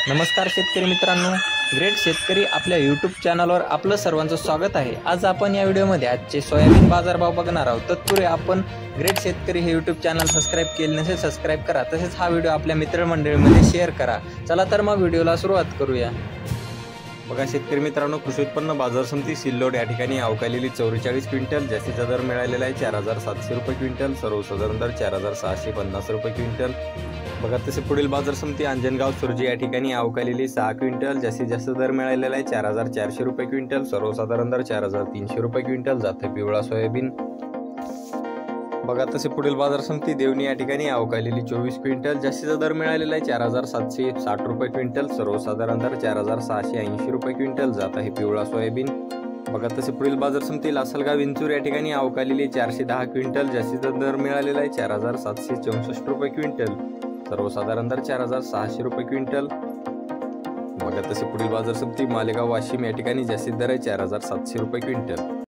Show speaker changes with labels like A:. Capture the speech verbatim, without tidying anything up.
A: नमस्कार शेतकरी मित्रांनो, ग्रेट शेतकरी आपल्या यूट्यूब चॅनलवर आपलं सर्वांचं स्वागत आहे। आज आपण या व्हिडिओमध्ये आजचे सोयाबीन बाजारभाव बघणार आहोत। तत्पूर्वी आपण ग्रेट शेतकरी हे यूट्यूब चॅनल सबस्क्राइब केले नसेल सबस्क्राइब करा, तसेच हा व्हिडिओ आपल्या मित्रमंडळीमध्ये शेअर करा। चला तर मग व्हिडिओला सुरुवात करूया। बघा शेतकरी मित्रांनो, कृषी उत्पन्न बाजार समिती सिल्लोड या ठिकाणी अवकालेली चौवेचाळीस क्विंटल, जास्तीचा दर मिळालेला आहे चार हजार सातशे रुपये क्विंटल, सर्वसाधारण दर चार हजार सहाशे पन्नास रुपये क्विंटल। बघा तसे पुढील बाजार समिती अंजनगाव सुरजी या ठिकाणी अवकालेली सहा क्विंटल, जास्तीत जास्त दर मिळालेला आहे चार हजार चारशे रुपये क्विंटल, सर्वसाधारण दर चार हजार तीनशे रुपये क्विंटल, जाते पिवळा सोयाबीन। बघा तसे पुढील बाजार समिती देवणी या ठिकाणी अवकालेली चोवीस क्विंटल, जास्तीचा दर मिळालेला आहे चार हजार सातशे साठ रुपये क्विंटल, सर्वसाधारण दर चार हजार सहाशे ऐंशी रुपये क्विंटल, जात आहे पिवळा सोयाबीन। बघा तसे पुढील बाजार समिती लासलगाव विंचूर या ठिकाणी अवकालेली चारशे दहा क्विंटल, जास्तीचा दर मिळालेला आहे चार हजार सातशे चौसष्ट रुपये क्विंटल, सर्वसाधारण दर चार हजार सहाशे रुपये क्विंटल। बघा तसे पुढील बाजार समिती मालेगाव वाशिम या ठिकाणी जास्तीत दर आहे चार हजार सातशे रुपये क्विंटल।